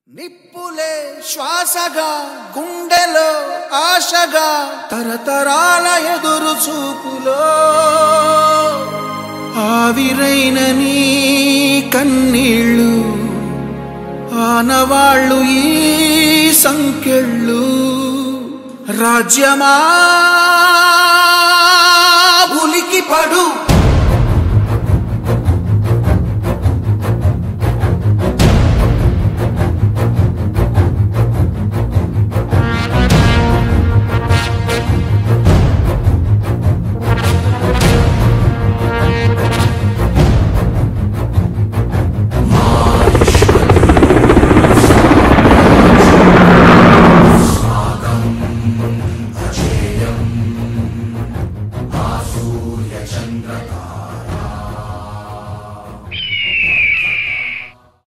నిప్పులే శ్వాసగా గుండెలో ఆశగా తరతరాల ఎదురు చూపులో ఆవిరైన నీ కన్నీళ్ళు ఆనవాళ్ళు ఈ సంకెళ్ళు రాజ్యమా ఉలికి పడు